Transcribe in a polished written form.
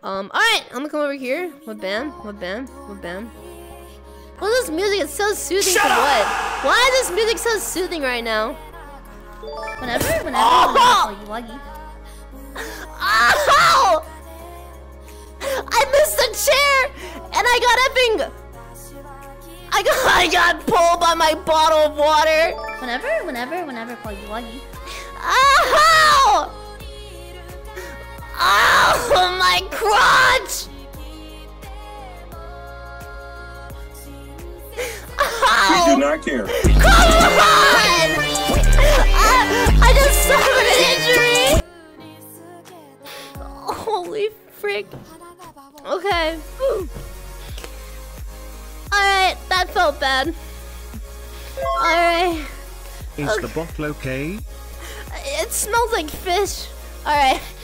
Alright, I'm gonna come over here. What bam? What bam? What bam? Well, this music is so soothing for what? Why is this music so soothing right now? Whenever you luggy. Ow! I missed the chair! And I got pulled by my bottle of water! Whenever luggy. Ow! Ow! My crotch! Ow! We do not care. Come on! I just suffered an injury! Holy frick. Okay. Alright, that felt bad. Alright. Is the bottle okay? It smells like fish. Alright.